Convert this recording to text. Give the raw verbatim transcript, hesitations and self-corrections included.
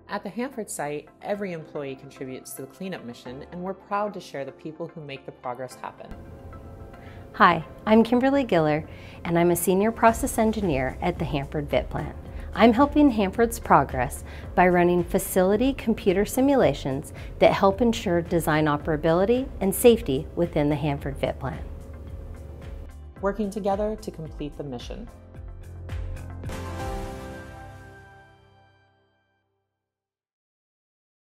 At the Hanford site, every employee contributes to the cleanup mission, and we're proud to share the people who make the progress happen. Hi, I'm Kimberly Giller, and I'm a Senior Process Engineer at the HanfordVitPlant. I'm helping Hanford's progress by running facility computer simulations that help ensure design operability and safety within the HanfordVitPlant. Working together to complete the mission.